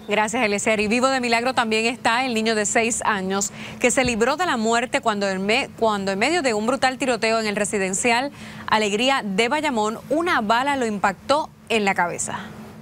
Gracias, Eliezer. Y vivo de milagro también está el niño de 6 años que se libró de la muerte cuando en medio de un brutal tiroteo en el residencial Alegría de Bayamón, una bala lo impactó en la cabeza.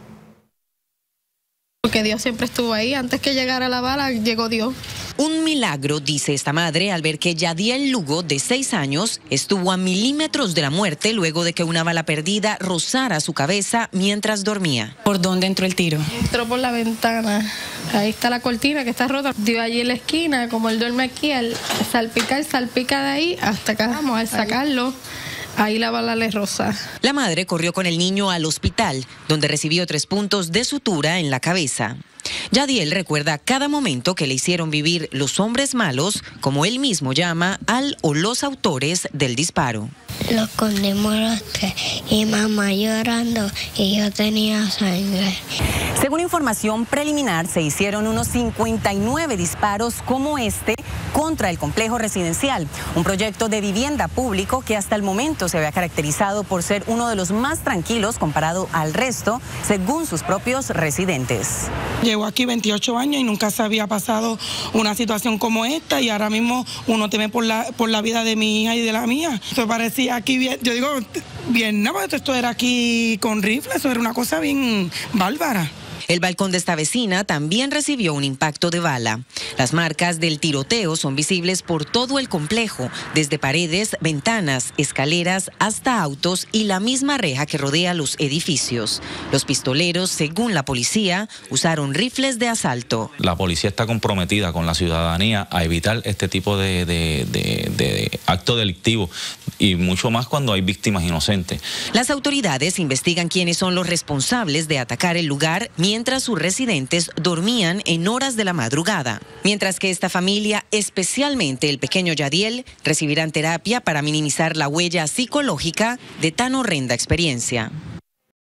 Porque Dios siempre estuvo ahí. Antes que llegara la bala, llegó Dios. Un milagro, dice esta madre, al ver que Yadiel Lugo, de 6 años, estuvo a milímetros de la muerte luego de que una bala perdida rozara su cabeza mientras dormía. ¿Por dónde entró el tiro? Entró por la ventana. Ahí está la cortina que está rota. Dio allí en la esquina, como él duerme aquí, al salpica de ahí hasta acá. Vamos a sacarlo. Ahí la bala le roza. La madre corrió con el niño al hospital, donde recibió 3 puntos de sutura en la cabeza. Yadiel recuerda cada momento que le hicieron vivir los hombres malos, como él mismo llama al o los autores del disparo. Los escondimos los 3 y mamá llorando y yo tenía sangre. Según información preliminar, se hicieron unos 59 disparos como este contra el complejo residencial, un proyecto de vivienda público que hasta el momento se había caracterizado por ser uno de los más tranquilos comparado al resto, según sus propios residentes. Llevo aquí 28 años y nunca se había pasado una situación como esta y ahora mismo uno teme por la vida de mi hija y de la mía. Esto parecía aquí bien, yo digo, bien, no, esto era aquí con rifles, eso era una cosa bien bárbara. El balcón de esta vecina también recibió un impacto de bala. Las marcas del tiroteo son visibles por todo el complejo, desde paredes, ventanas, escaleras hasta autos y la misma reja que rodea los edificios. Los pistoleros, según la policía, usaron rifles de asalto. La policía está comprometida con la ciudadanía a evitar este tipo de acto delictivo y mucho más cuando hay víctimas inocentes. Las autoridades investigan quiénes son los responsables de atacar el lugar mientras sus residentes dormían en horas de la madrugada. Mientras que esta familia, especialmente el pequeño Yadiel, recibirán terapia para minimizar la huella psicológica de tan horrenda experiencia.